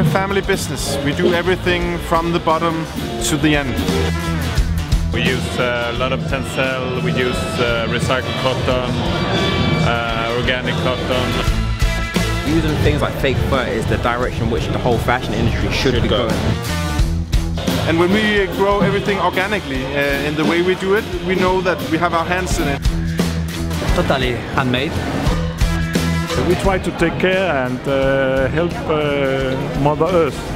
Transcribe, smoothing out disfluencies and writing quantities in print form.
a family business. We do everything from the bottom to the end. We use a lot of tencel, we use recycled cotton, organic cotton. Using things like fake fur is the direction which the whole fashion industry should be going. And when we grow everything organically in the way we do it, we know that we have our hands in it. Totally handmade. We try to take care and help Mother Earth.